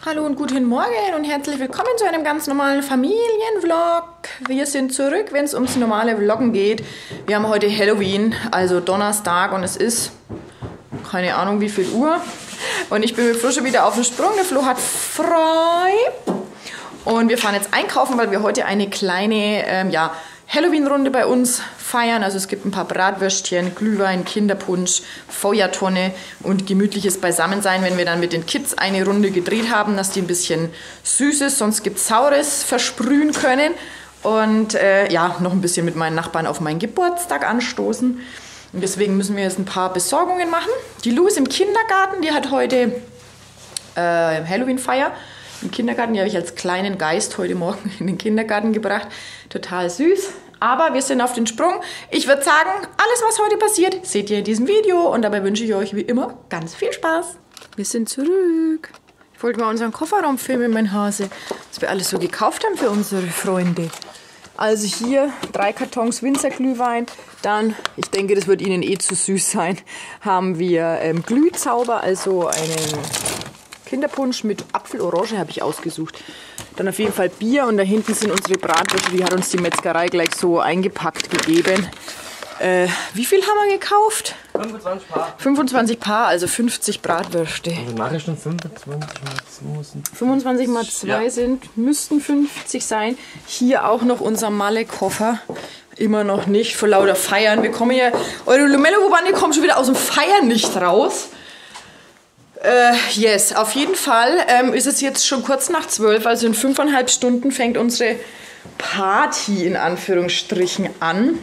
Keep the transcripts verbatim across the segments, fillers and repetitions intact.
Hallo und guten Morgen und herzlich willkommen zu einem ganz normalen Familienvlog. Wir sind zurück, wenn es ums normale Vloggen geht. Wir haben heute Halloween, also Donnerstag, und es ist keine Ahnung wie viel Uhr. Und ich bin mit Flo schon wieder auf dem Sprung. Der Flo hat frei. Und wir fahren jetzt einkaufen, weil wir heute eine kleine ähm, ja, Halloween-Runde bei uns feiern. Also es gibt ein paar Bratwürstchen, Glühwein, Kinderpunsch, Feuertonne und gemütliches Beisammensein, wenn wir dann mit den Kids eine Runde gedreht haben, dass die ein bisschen Süßes, sonst gibt es Saures versprühen können. Und äh, ja, noch ein bisschen mit meinen Nachbarn auf meinen Geburtstag anstoßen. Und deswegen müssen wir jetzt ein paar Besorgungen machen. Die Lu ist im Kindergarten, die hat heute äh, Halloween-Feier. Im Kindergarten, die habe ich als kleinen Geist heute Morgen in den Kindergarten gebracht. Total süß. Aber wir sind auf den Sprung. Ich würde sagen, alles, was heute passiert, seht ihr in diesem Video. Und dabei wünsche ich euch wie immer ganz viel Spaß. Wir sind zurück. Ich wollte mal unseren Kofferraum filmen, mein Hase. Was wir alles so gekauft haben für unsere Freunde. Also hier drei Kartons Winzerglühwein. Dann, ich denke, das wird Ihnen eh zu süß sein, haben wir ähm, Glühzauber, also einen Kinderpunsch mit Apfelorange habe ich ausgesucht. Dann auf jeden Fall Bier und da hinten sind unsere Bratwürste, die hat uns die Metzgerei gleich so eingepackt gegeben. Äh, wie viel haben wir gekauft? fünfundzwanzig Paar. fünfundzwanzig Paar, also fünfzig Bratwürste. Also nachher schon fünfundzwanzig mal zwei sind. fünfundzwanzig mal zwei ja. sind, müssten fünfzig sein. Hier auch noch unser Malle-Koffer. Immer noch nicht, vor lauter Feiern. Wir kommen ja, eure Lumello-Bande kommt schon wieder aus dem Feiern nicht raus. Äh, yes, auf jeden Fall ähm, ist es jetzt schon kurz nach zwölf, also in fünfeinhalb Stunden fängt unsere Party in Anführungsstrichen an.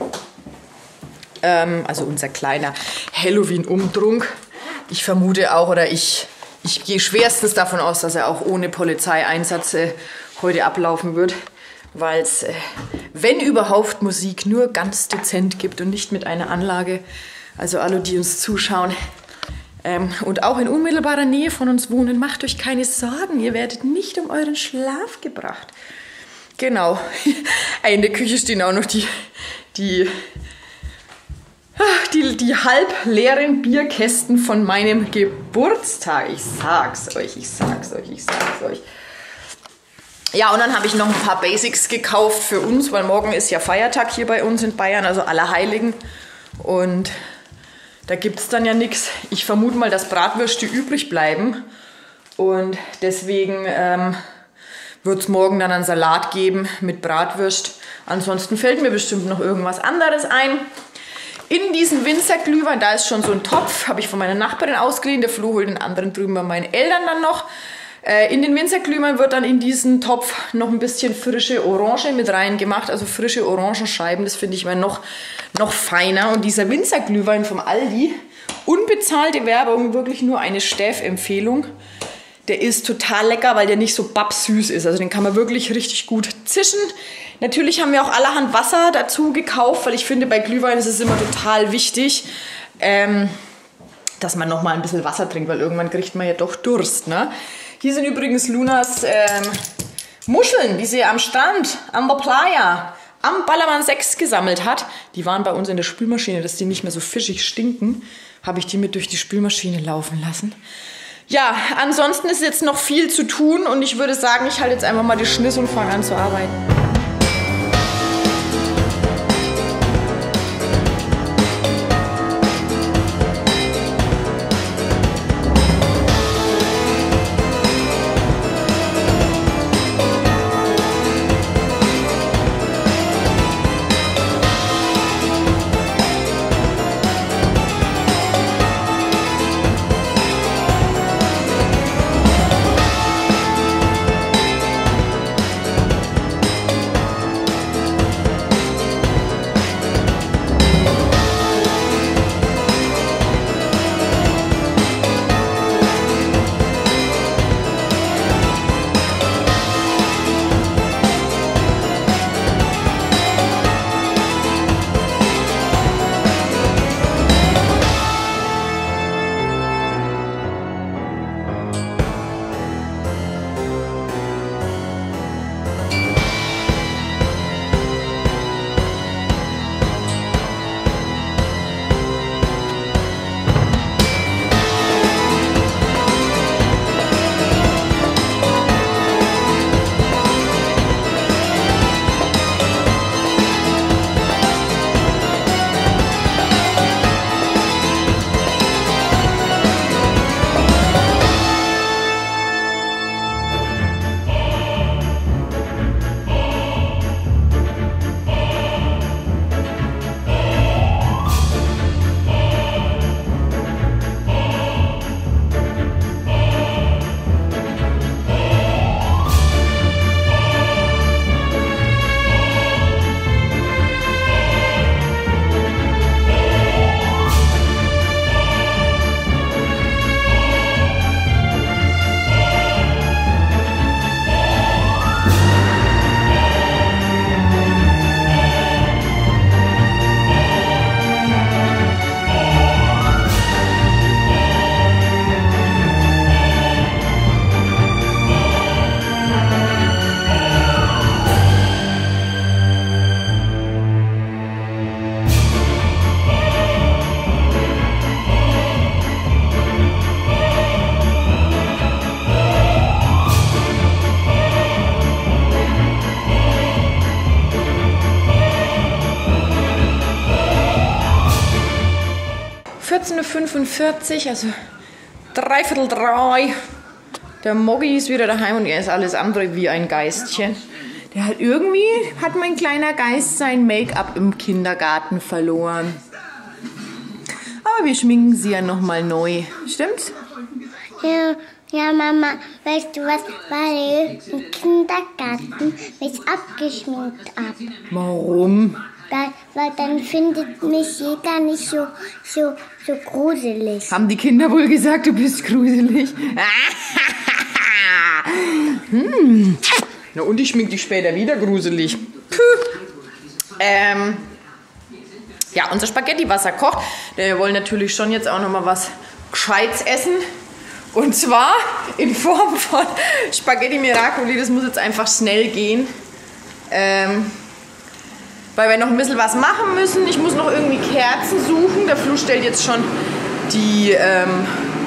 Ähm, also unser kleiner Halloween-Umtrunk. Ich vermute auch, oder ich, ich gehe schwerstens davon aus, dass er auch ohne Polizeieinsatz äh, heute ablaufen wird. Weil es, äh, wenn überhaupt, Musik nur ganz dezent gibt und nicht mit einer Anlage. Also alle, die uns zuschauen, Ähm, und auch in unmittelbarer Nähe von uns wohnen, macht euch keine Sorgen, ihr werdet nicht um euren Schlaf gebracht. Genau, in der Küche stehen auch noch die, die, die, die halb leeren Bierkästen von meinem Geburtstag. Ich sag's euch, ich sag's euch, ich sag's euch. Ja, und dann habe ich noch ein paar Basics gekauft für uns, weil morgen ist ja Feiertag hier bei uns in Bayern, also Allerheiligen. Und da gibt es dann ja nichts. Ich vermute mal, dass Bratwürste übrig bleiben. Und deswegen ähm, wird es morgen dann einen Salat geben mit Bratwürst. Ansonsten fällt mir bestimmt noch irgendwas anderes ein. In diesen Winzerglühwein, da ist schon so ein Topf, habe ich von meiner Nachbarin ausgeliehen. Der Flo holt den anderen drüben bei meinen Eltern dann noch. Äh, in den Winzerglühwein wird dann in diesen Topf noch ein bisschen frische Orange mit rein gemacht. Also frische Orangenscheiben, das finde ich immer noch, noch feiner. Und dieser Winzerglühwein vom Aldi, unbezahlte Werbung, wirklich nur eine Stäff-Empfehlung. Der ist total lecker, weil der nicht so babsüß ist. Also den kann man wirklich richtig gut zischen. Natürlich haben wir auch allerhand Wasser dazu gekauft, weil ich finde, bei Glühwein ist es immer total wichtig, ähm, dass man noch mal ein bisschen Wasser trinkt, weil irgendwann kriegt man ja doch Durst, ne? Hier sind übrigens Lunas ähm, Muscheln, die sie am Strand, an der Playa, am Ballermann sechs gesammelt hat. Die waren bei uns in der Spülmaschine, dass die nicht mehr so fischig stinken. Habe ich die mit durch die Spülmaschine laufen lassen. Ja, ansonsten ist jetzt noch viel zu tun und ich würde sagen, ich halte jetzt einfach mal die Schniss und fange an zu arbeiten. fünfundvierzig, also dreiviertel drei. Der Moggi ist wieder daheim und er ist alles andere wie ein Geistchen. Der hat irgendwie, hat mein kleiner Geist sein Make-up im Kindergarten verloren. Aber wir schminken sie ja nochmal neu. Stimmt's? Ja, ja, Mama, weißt du was? Weil im Kindergarten mich abgeschminkt ab. Warum? Weil, weil dann findet mich jeder nicht so, so, so gruselig. Haben die Kinder wohl gesagt, du bist gruselig? hm. Na und ich schmink dich später wieder gruselig. Puh. Ähm, ja, unser Spaghetti-Wasser kocht. Wir wollen natürlich schon jetzt auch nochmal was Gescheites essen. Und zwar in Form von Spaghetti Miracoli. Das muss jetzt einfach schnell gehen. Ähm, weil wir noch ein bisschen was machen müssen. Ich muss noch irgendwie Kerzen suchen. Der Flu stellt jetzt schon die, ähm,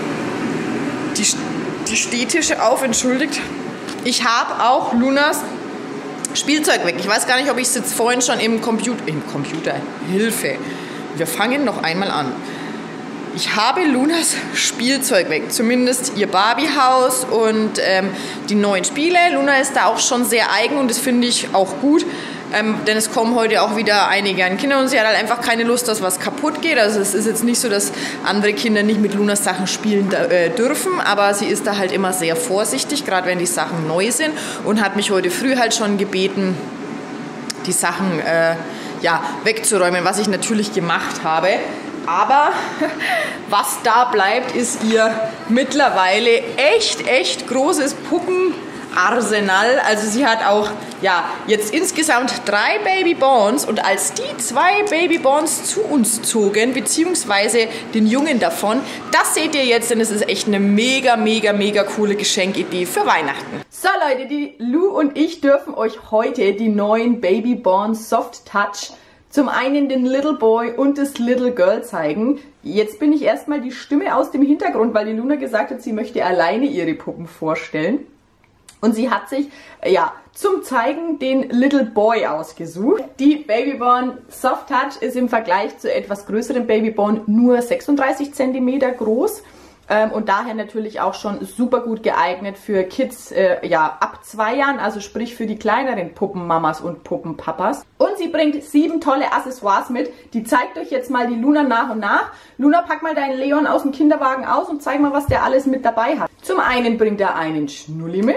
die, die Stehtische auf. Entschuldigt. Ich habe auch Lunas Spielzeug weg. Ich weiß gar nicht, ob ich es jetzt vorhin schon im Computer... Im Computer? Hilfe. Wir fangen noch einmal an. Ich habe Lunas Spielzeug weg. Zumindest ihr Barbiehaus und ähm, die neuen Spiele. Luna ist da auch schon sehr eigen und das finde ich auch gut. Ähm, denn es kommen heute auch wieder einige an Kinder und sie hat halt einfach keine Lust, dass was kaputt geht. Also es ist jetzt nicht so, dass andere Kinder nicht mit Lunas Sachen spielen äh, dürfen, aber sie ist da halt immer sehr vorsichtig, gerade wenn die Sachen neu sind und hat mich heute früh halt schon gebeten, die Sachen äh, ja, wegzuräumen, was ich natürlich gemacht habe. Aber was da bleibt, ist ihr mittlerweile echt, echt großes Puppenarsenal. Also sie hat auch ja, jetzt insgesamt drei Babyborns und als die zwei Babyborns zu uns zogen, beziehungsweise den Jungen davon, das seht ihr jetzt, denn es ist echt eine mega, mega, mega coole Geschenkidee für Weihnachten. So Leute, die Lu und ich dürfen euch heute die neuen Babyborn Soft Touch, zum einen den Little Boy und das Little Girl zeigen. Jetzt bin ich erstmal die Stimme aus dem Hintergrund, weil die Luna gesagt hat, sie möchte alleine ihre Puppen vorstellen. Und sie hat sich, ja, zum Zeigen den Little Boy ausgesucht. Die Babyborn Soft Touch ist im Vergleich zu etwas größeren Babyborn nur sechsunddreißig Zentimeter groß. Ähm, und daher natürlich auch schon super gut geeignet für Kids äh, ja, ab zwei Jahren, also sprich für die kleineren Puppenmamas und Puppenpapas. Und sie bringt sieben tolle Accessoires mit. Die zeigt euch jetzt mal die Luna nach und nach. Luna, pack mal deinen Leon aus dem Kinderwagen aus und zeig mal, was der alles mit dabei hat. Zum einen bringt er einen Schnulli mit,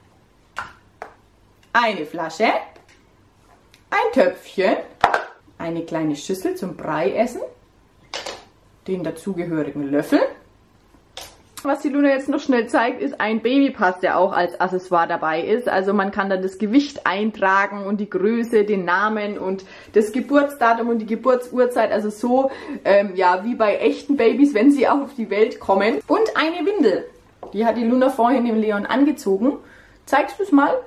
eine Flasche, ein Töpfchen, eine kleine Schüssel zum Breiessen, den dazugehörigen Löffel. Was die Luna jetzt noch schnell zeigt, ist ein Babypass, der auch als Accessoire dabei ist. Also man kann dann das Gewicht eintragen und die Größe, den Namen und das Geburtsdatum und die Geburtsurzeit. Also so ähm, ja, wie bei echten Babys, wenn sie auch auf die Welt kommen. Und eine Windel. Die hat die Luna vorhin dem Leon angezogen. Zeigst du es mal?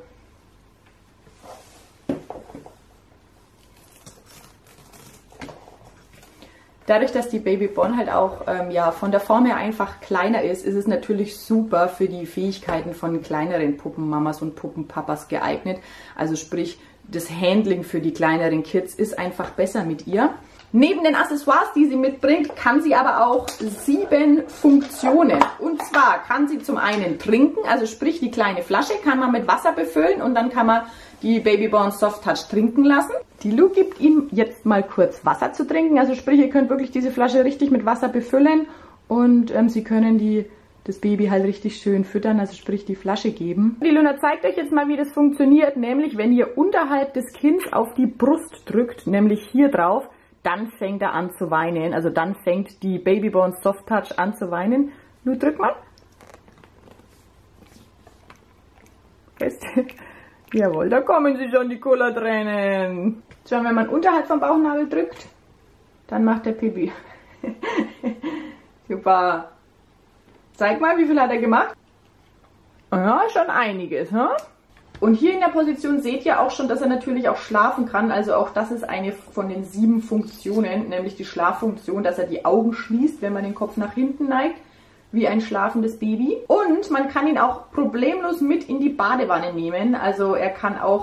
Dadurch, dass die Babyborn halt auch ähm, ja, von der Form her einfach kleiner ist, ist es natürlich super für die Fähigkeiten von kleineren Puppenmamas und Puppenpapas geeignet. Also sprich, das Handling für die kleineren Kids ist einfach besser mit ihr. Neben den Accessoires, die sie mitbringt, kann sie aber auch sieben Funktionen. Und zwar kann sie zum einen trinken, also sprich die kleine Flasche kann man mit Wasser befüllen und dann kann man die Babyborn Soft Touch trinken lassen. Die Lu gibt ihm jetzt mal kurz Wasser zu trinken, also sprich, ihr könnt wirklich diese Flasche richtig mit Wasser befüllen und ähm, sie können die, das Baby halt richtig schön füttern, also sprich die Flasche geben. Die Luna zeigt euch jetzt mal, wie das funktioniert, nämlich wenn ihr unterhalb des Kindes auf die Brust drückt, nämlich hier drauf, dann fängt er an zu weinen, also dann fängt die Babyborn Soft Touch an zu weinen. Lu, drück mal. Fest. Jawohl, da kommen sie schon, die Cola-Tränen. Schon, wenn man unterhalb vom Bauchnabel drückt, dann macht der Pipi. Super. Zeig mal, wie viel hat er gemacht? Ja, schon einiges, ne? Und hier in der Position seht ihr auch schon, dass er natürlich auch schlafen kann. Also auch das ist eine von den sieben Funktionen, nämlich die Schlaffunktion, dass er die Augen schließt, wenn man den Kopf nach hinten neigt, wie ein schlafendes Baby. Und man kann ihn auch problemlos mit in die Badewanne nehmen. Also er kann auch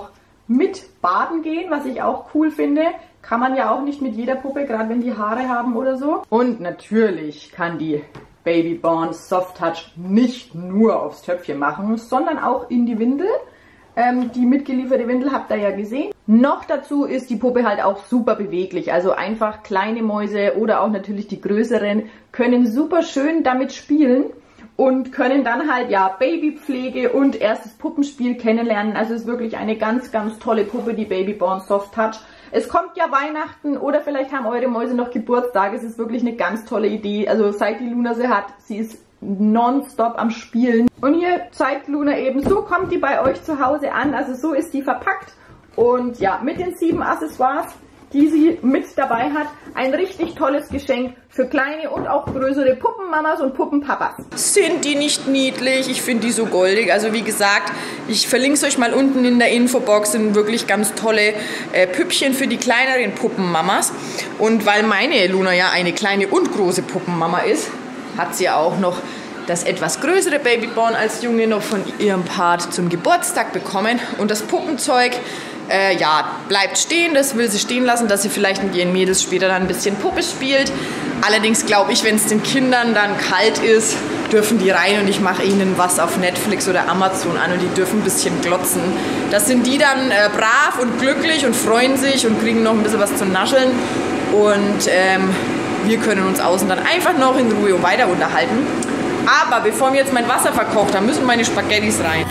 mit baden gehen, was ich auch cool finde. Kann man ja auch nicht mit jeder Puppe, gerade wenn die Haare haben oder so. Und natürlich kann die Babyborn Soft Touch nicht nur aufs Töpfchen machen, sondern auch in die Windel. Ähm, die mitgelieferte Windel habt ihr ja gesehen. Noch dazu ist die Puppe halt auch super beweglich. Also einfach kleine Mäuse oder auch natürlich die größeren können super schön damit spielen. Und können dann halt, ja, Babypflege und erstes Puppenspiel kennenlernen. Also es ist wirklich eine ganz, ganz tolle Puppe, die Babyborn Soft Touch. Es kommt ja Weihnachten oder vielleicht haben eure Mäuse noch Geburtstag. Es ist wirklich eine ganz tolle Idee. Also seit die Luna sie hat, sie ist nonstop am Spielen. Und hier zeigt Luna eben, so kommt die bei euch zu Hause an. Also so ist die verpackt. Und ja, mit den sieben Accessoires, die sie mit dabei hat. Ein richtig tolles Geschenk für kleine und auch größere Puppenmamas und Puppenpapas. Sind die nicht niedlich? Ich finde die so goldig. Also wie gesagt, ich verlinke es euch mal unten in der Infobox. Sind wirklich ganz tolle äh, Püppchen für die kleineren Puppenmamas. Und weil meine Luna ja eine kleine und große Puppenmama ist, hat sie auch noch das etwas größere Babyborn als Junge noch von ihrem Part zum Geburtstag bekommen. Und das Puppenzeug, Äh, ja, bleibt stehen, das will sie stehen lassen, dass sie vielleicht mit ihren Mädels später dann ein bisschen Puppe spielt. Allerdings glaube ich, wenn es den Kindern dann kalt ist, dürfen die rein und ich mache ihnen was auf Netflix oder Amazon an und die dürfen ein bisschen glotzen. Das sind die dann äh, brav und glücklich und freuen sich und kriegen noch ein bisschen was zum Nascheln. Und ähm, wir können uns außen dann einfach noch in Ruhe weiter unterhalten. Aber bevor mir jetzt mein Wasser verkocht, da müssen meine Spaghettis rein.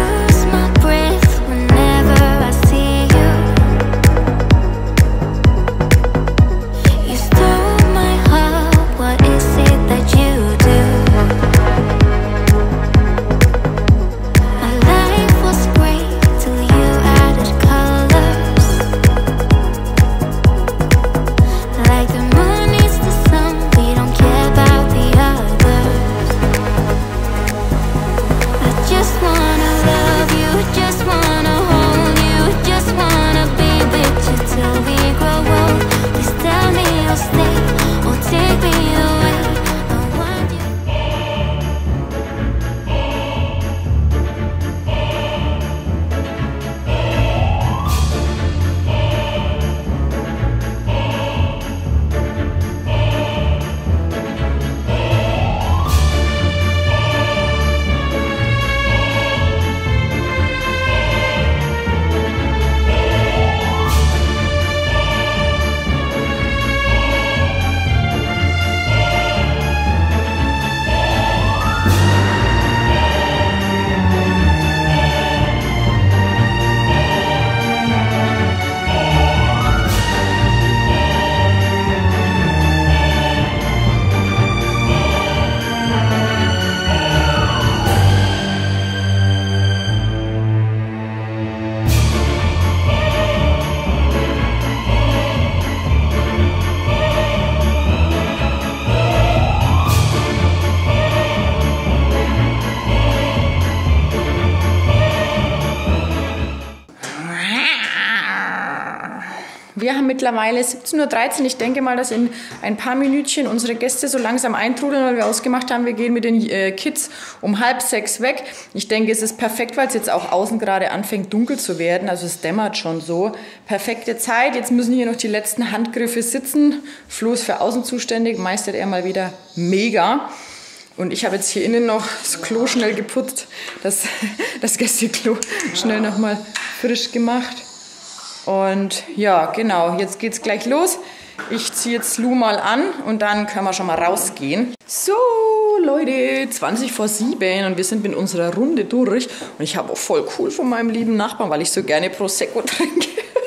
Wir haben mittlerweile siebzehn Uhr dreizehn. Ich denke mal, dass in ein paar Minütchen unsere Gäste so langsam eintrudeln, weil wir ausgemacht haben, wir gehen mit den äh, Kids um halb sechs weg. Ich denke, es ist perfekt, weil es jetzt auch außen gerade anfängt dunkel zu werden. Also es dämmert schon so. Perfekte Zeit. Jetzt müssen hier noch die letzten Handgriffe sitzen. Flo ist für außen zuständig, meistert er mal wieder mega. Und ich habe jetzt hier innen noch das Klo schnell geputzt, das, das Gästeklo schnell nochmal frisch gemacht. Und ja, genau, jetzt geht's gleich los. Ich ziehe jetzt Lu mal an und dann können wir schon mal rausgehen. So, Leute, zwanzig vor sieben und wir sind mit unserer Runde durch. Und ich habe auch voll cool von meinem lieben Nachbarn, weil ich so gerne Prosecco trinke.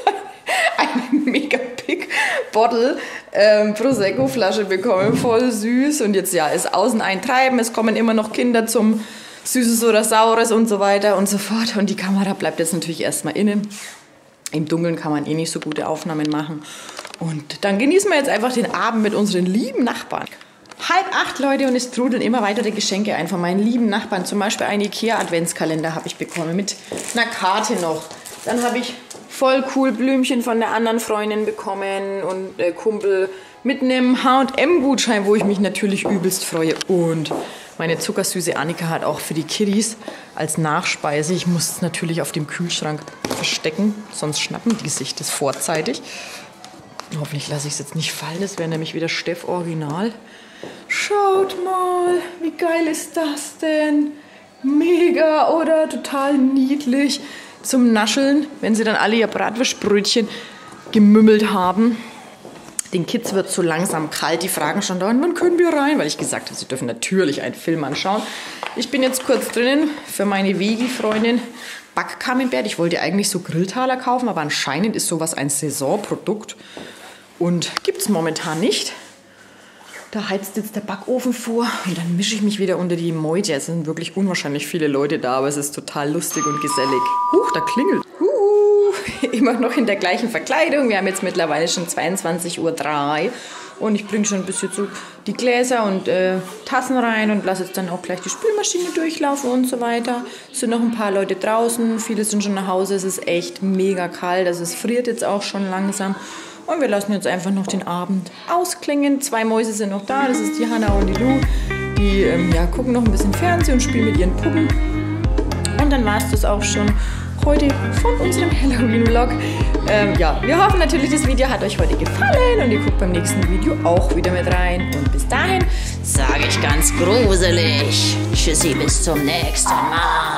Eine mega big Bottle ähm, Prosecco-Flasche bekommen, voll süß. Und jetzt ja, ist außen ein Treiben, es kommen immer noch Kinder zum Süßes oder Saures und so weiter und so fort. Und die Kamera bleibt jetzt natürlich erstmal innen. Im Dunkeln kann man eh nicht so gute Aufnahmen machen. Und dann genießen wir jetzt einfach den Abend mit unseren lieben Nachbarn. Halb acht, Leute, und es trudeln immer weitere Geschenke ein von meinen lieben Nachbarn. Zum Beispiel einen Ikea-Adventskalender habe ich bekommen mit einer Karte noch. Dann habe ich voll cool Blümchen von der anderen Freundin bekommen und äh, Kumpel mit einem H und M-Gutschein, wo ich mich natürlich übelst freue. Und meine zuckersüße Annika hat auch für die Kiddies als Nachspeise, ich muss es natürlich auf dem Kühlschrank verstecken, sonst schnappen die sich das vorzeitig. Hoffentlich lasse ich es jetzt nicht fallen, das wäre nämlich wieder Steff Original. Schaut mal, wie geil ist das denn? Mega, oder? Total niedlich zum Nascheln, wenn sie dann alle ihr Bratwurstbrötchen gemümmelt haben. Den Kids wird so langsam kalt, die fragen schon dauernd, wann können wir rein? Weil ich gesagt habe, sie dürfen natürlich einen Film anschauen. Ich bin jetzt kurz drinnen für meine Vegi-Freundin Backcamembert. Ich wollte eigentlich so Grilltaler kaufen, aber anscheinend ist sowas ein Saisonprodukt und gibt es momentan nicht. Da heizt jetzt der Backofen vor und dann mische ich mich wieder unter die Meute. Es sind wirklich unwahrscheinlich viele Leute da, aber es ist total lustig und gesellig. Huch, da klingelt. Huhu, immer noch in der gleichen Verkleidung. Wir haben jetzt mittlerweile schon zweiundzwanzig Uhr drei und ich bringe schon ein bisschen so die Gläser und äh, Tassen rein und lasse jetzt dann auch gleich die Spülmaschine durchlaufen und so weiter. Es sind noch ein paar Leute draußen, viele sind schon nach Hause. Es ist echt mega kalt, also es friert jetzt auch schon langsam. Und wir lassen jetzt einfach noch den Abend ausklingen. Zwei Mäuse sind noch da, das ist die Hanna und die Lu. Die ähm, ja, gucken noch ein bisschen Fernsehen und spielen mit ihren Puppen. Und dann war es das auch schon heute von unserem Halloween-Vlog. Ähm, ja, wir hoffen natürlich, das Video hat euch heute gefallen und ihr guckt beim nächsten Video auch wieder mit rein. Und bis dahin sage ich ganz gruselig. Tschüssi, bis zum nächsten Mal.